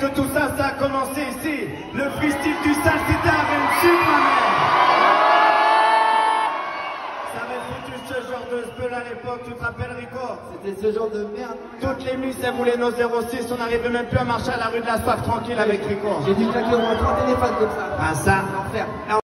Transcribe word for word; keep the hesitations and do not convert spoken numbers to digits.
que tout ça, ça a commencé ici. Le freestyle du sale, c'était avec Superman. Ça avait foutu ce genre de spell à l'époque, tu te rappelles Rico? C'était ce genre de merde. Toutes les miss, elles voulaient nos zéro six, on n'arrivait même plus à marcher à la rue de la Soif tranquille avec Rico. J'ai dû claquer au moins trois téléphones comme ça. Ah ça, L'enfer.